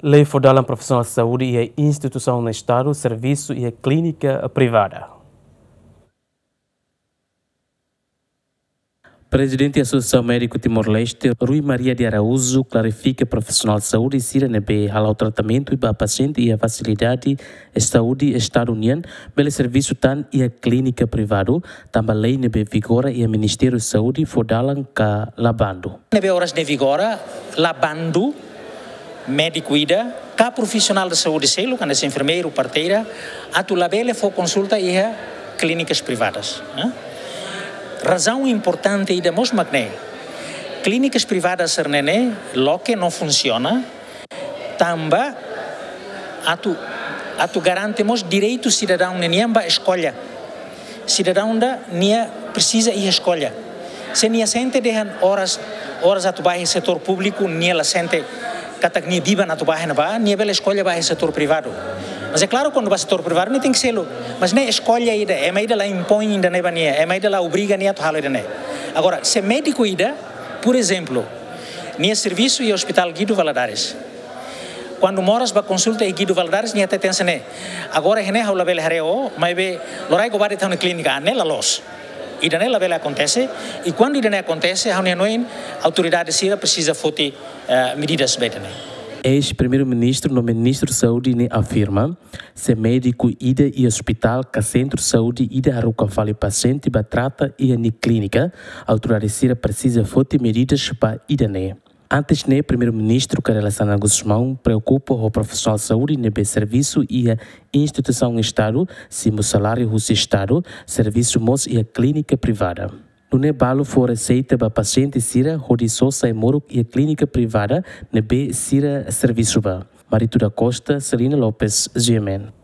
Lei Federal Profissional de Saúde e a instituição no Estado, serviço e a clínica privada. Presidente da Associação Médico Timor-Leste, Rui Maria de Araújo, clarifica que profissional de saúde CIRA-NB ao tratamento para paciente e a facilidade de saúde Estado-União, pelo serviço TAN e a clínica privada, também a lei NB vigora e o Ministério da Saúde fodalan ka labando. NB horas de vigora, labando, médico ida, cá profissional de saúde selo, quando é enfermeiro, parteira, a tu labele for consulta e a clínicas privadas. Razão importante e demos magné. Clínicas privadas sernene, lo que não funciona, tamba atu garantemos direito cidadão neniamba escolha. Cidadão da nia precisa ir escolha. Se nia sente dehan horas atu bairro setor público, nia la sente katak nia biba na tu bairro na ba, nia bela escolha bairro setor privado. Mas é claro, quando vai setor privado, não tem que ser. Mas nem escolha ainda, é mais lá impõe ainda, é mais lá obriga nem a tu ainda. Agora, se médico ainda, por exemplo, nem serviço e hospital Guido Valadares. Quando moras para consulta e Guido Valadares, nem até tem né. Agora é né a labela hareo, mas be lorai gobade tá na clínica, nela los. E daí a labela acontece, e quando ainda não acontece, a autoridade civil precisa fazer medidas bem. Ex-primeiro-ministro no Ministro da Saúde afirma se médico ida e hospital que centro de saúde ida a fale paciente para trata e a clínica, a autoridade precisa fazer medidas para ida né. Antes né, primeiro-ministro Carela Sana Guzmão preocupa o profissional de saúde nebe serviço e a instituição Estado, se o salário do Estado, serviço mos e a clínica privada. No nebalo for receita para paciente sira rodiçou sai moro e a clínica privada nebe sira serviço ba. Marito da Costa, Celina Lopes, GMN.